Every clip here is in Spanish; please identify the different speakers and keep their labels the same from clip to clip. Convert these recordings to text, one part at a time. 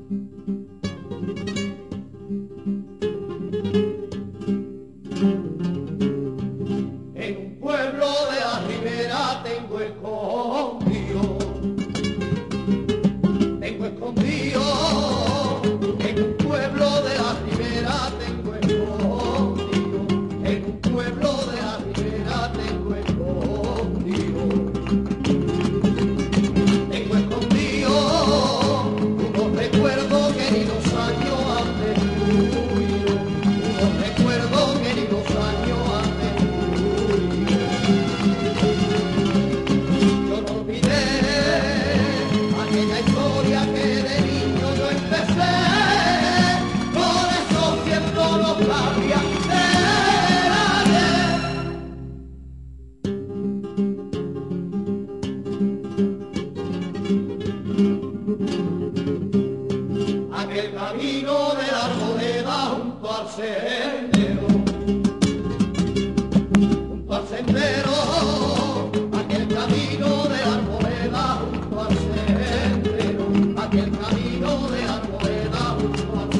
Speaker 1: En un pueblo de la ribera tengo escondido, en un pueblo de la ribera tengo escondido, en un pueblo de la ribera tengo escondido unos recuerdos que ni los años antes tuyo, unos recuerdos que ni los años antes tuyo. Yo no olvidé aquella historia que de niño yo empecé, por eso siento nostalgia del ayer. Aquel camino de la arboleda junto al sendero, aquel camino de la arboleda junto al sendero, aquel camino de la arboleda junto al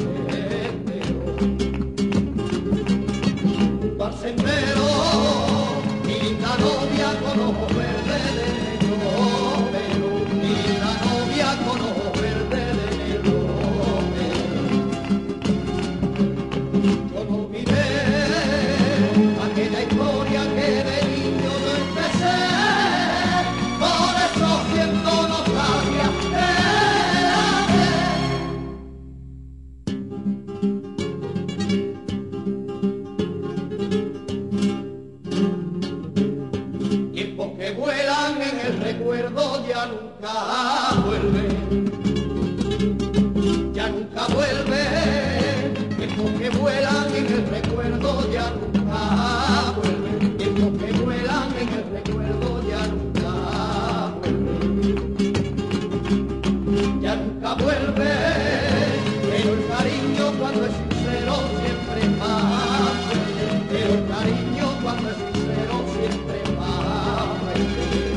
Speaker 1: sendero, mi linda novia con ojos verdes de negro pelo, mi linda novia con ojos verdes de negro pelo. Yo no olvidé aquella historia que de niño yo empecé, por eso siento nostalgia del ayer. Tiempos que vuelan en el recuerdo ya nunca vuelven, ya nunca vuelven. Tiempos que vuelan en el recuerdo ya nunca vuelven, tiempos que vuelan en el recuerdo ya nunca vuelven, ya nunca vuelven. Pero el cariño cuando es sincero siempre es más fuerte, pero el cariño cuando es sincero siempre es más fuerte.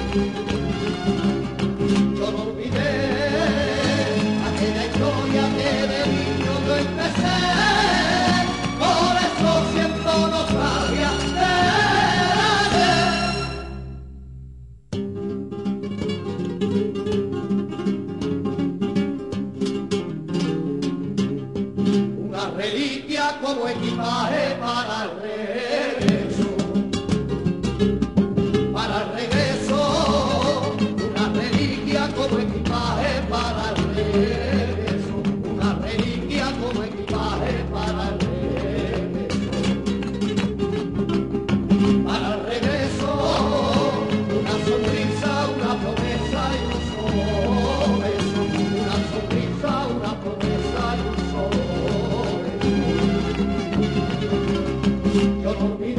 Speaker 1: Yo no olvidé aquella historia que de niño yo empecé, por eso siento nostalgia del ayer. Una reliquia como equipaje para el regreso, para el regreso, una reliquia como equipaje para el regreso, una reliquia como equipaje para el regreso, para el regreso, una sonrisa, una promesa y un solo beso, una sonrisa, una promesa y un solo beso. Yo no olvidé